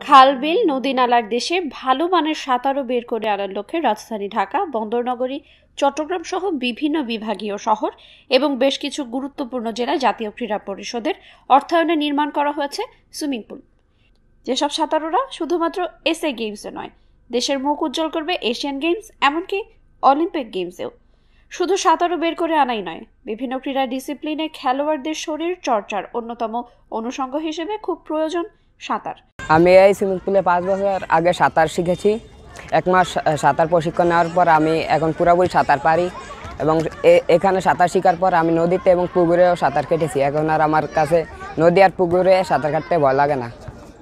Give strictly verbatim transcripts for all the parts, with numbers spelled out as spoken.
খাল বিল নদী নালার দেশে ভালো মানের সাঁতারও বের করে আনার লক্ষ্যে রাজধানী ঢাকা, বন্দরনগরী চট্টগ্রাম সহ বিভিন্ন বিভাগীয় শহর এবং বেশ কিছু গুরুত্বপূর্ণ জেলায় জাতীয় ক্রীড়া পরিষদের অর্থায়নে নির্মাণ করা হয়েছে সুইমিং পুল। যেসব সাঁতারুরা শুধুমাত্র এসএ গেমসে নয়, দেশের মুখ উজ্জ্বল করবে এশিয়ান গেমস, এমনকি অলিম্পিক গেমসেও। শুধু সাঁতারও বের করে আনাই নয়, বিভিন্ন ক্রীড়া ডিসিপ্লিনে খেলোয়াড়দের শরীর চর্চার অন্যতম অনুষঙ্গ হিসেবে খুব প্রয়োজন সাঁতার। আমি এই সুইমিং পুলে পাঁচ বছর আগে সাঁতার শিখেছি। এক মাস সাঁতার প্রশিক্ষণ নেওয়ার পর আমি এখন পুরোপুরি সাঁতার পারি এবং এখানে সাঁতার শেখার পর আমি নদীতে এবং পুকুরেও সাঁতার কেটেছি। এখন আর আমার কাছে নদী আর পুকুরে সাঁতার কাটতে ভয় লাগে না।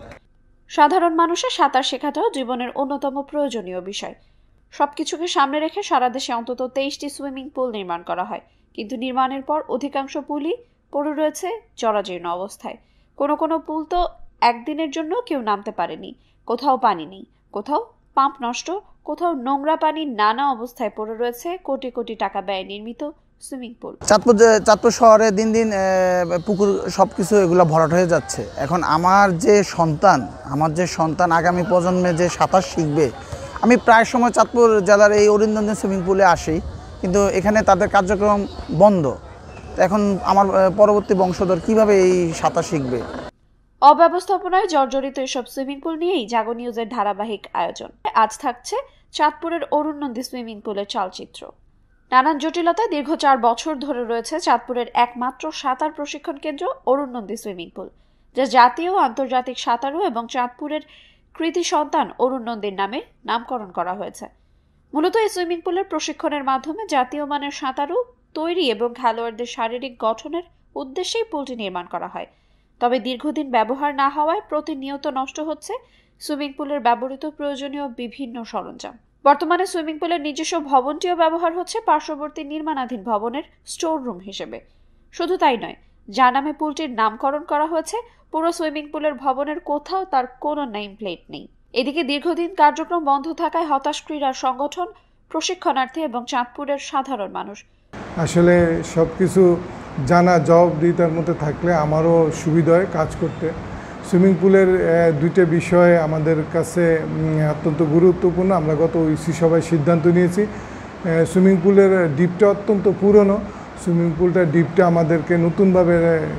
সাধারণ মানুষের সাঁতার শেখাটাও জীবনের অন্যতম প্রয়োজনীয় বিষয়। সবকিছুকে সামনে রেখে সারা দেশে অন্তত তেইশটি সুইমিং পুল নির্মাণ করা হয়, কিন্তু নির্মাণের পর অধিকাংশ পুলই পড়ে রয়েছে জরাজীর্ণ অবস্থায়। কোনো কোনো পুল তো একদিনের জন্য কেউ নামতে পারেনি, কোথাও পানি নেই, কোথাও পাম্প নষ্ট, কোথাও নোংরা পানি নানা অবস্থায় পড়ে রয়েছে কোটি কোটি টাকা ব্যয় নির্মিত সুইমিং পুল। চাঁদপুর চাঁদপুর শহরে দিন দিন পুকুর সব কিছু এগুলো ভরাট হয়ে যাচ্ছে। এখন আমার যে সন্তান আমার যে সন্তান আগামী প্রজন্মে যে সাঁতার শিখবে, আমি প্রায় সময় চাঁদপুর জেলার এই অরিন্দঞ্জন সুইমিং পুলে আসি, কিন্তু এখানে তাদের কার্যক্রম বন্ধ। এখন আমার পরবর্তী বংশধর কিভাবে এই সাঁতার শিখবে? অব্যবস্থাপনায় জর্জরিত এসব সুইমিং পুল নিয়েই জাগো নিউজের ধারাবাহিক আয়োজন। আজ থাকছে চাঁদপুরের অরুণনন্দী সুইমিং পুলের চালচিত্র। নানান জটিলতায় দীর্ঘ চার বছর ধরে রয়েছে চাঁদপুরের একমাত্র সাঁতার প্রশিক্ষণ কেন্দ্র অরুণনন্দী সুইমিং পুল, যা জাতীয় ও আন্তর্জাতিক সাঁতারু এবং চাঁদপুরের কৃতি সন্তান অরুণনন্দীর নামে নামকরণ করা হয়েছে। মূলত এই সুইমিং পুলের প্রশিক্ষণের মাধ্যমে জাতীয় মানের সাঁতারু তৈরি এবং খেলোয়াড়দের শারীরিক গঠনের উদ্দেশ্যেই পুলটি নির্মাণ করা হয়। তবে দীর্ঘদিন ব্যবহার না হওয়ায় প্রতিনিয়ত নষ্ট হচ্ছে সুইমিং পুলের ব্যবহৃত প্রয়োজনীয় বিভিন্ন সরঞ্জাম। বর্তমানে সুইমিং পুলের নিজস্ব ভবনটিও ব্যবহার হচ্ছে পার্শ্ববর্তী নির্মাণাধীন ভবনের স্টোর রুম হিসেবে। শুধু তাই নয়, যার নামে পুলটির নামকরণ করা হয়েছে, পুরো সুইমিং পুলের ভবনের কোথাও তার কোনো নেম প্লেট নেই। এদিকে দীর্ঘদিন কার্যক্রম বন্ধ থাকায় হতাশ ক্রীড়া সংগঠন, প্রশিক্ষণার্থী এবং চাঁদপুরের সাধারণ মানুষ। আসলে সব কিছু জানা জবাবদিহিতার মধ্যে থাকলে আমারও সুবিধা হয় কাজ করতে। সুইমিং পুলের দুইটা বিষয় আমাদের কাছে অত্যন্ত গুরুত্বপূর্ণ। আমরা গত ইসি সভায় সিদ্ধান্ত নিয়েছি, সুইমিং পুলের ডিপটা অত্যন্ত পুরনো, সুইমিং পুলটার ডিপটা আমাদেরকে নতুনভাবে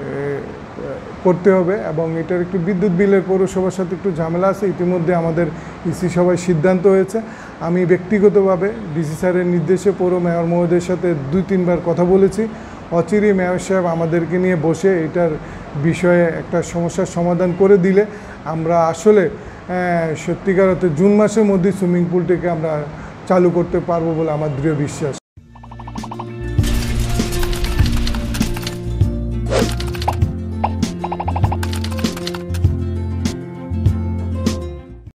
করতে হবে এবং এটার একটু বিদ্যুৎ বিলের পৌরসভার সাথে একটু ঝামেলা আছে। ইতিমধ্যে আমাদের ইসি সভায় সিদ্ধান্ত হয়েছে। আমি ব্যক্তিগতভাবে ডিসি স্যারের নির্দেশে পৌর মেয়র মহোদয়ের সাথে দুই তিনবার কথা বলেছি। অচিরেই মেয়র সাহেব আমাদেরকে নিয়ে বসে এটার বিষয়ে একটা সমস্যার সমাধান করে দিলে আমরা আসলে সত্যিকার অর্থে জুন মাসের মধ্যে সুইমিং পুলটিকে আমরা চালু করতে পারবো বলে আমার দৃঢ় বিশ্বাস।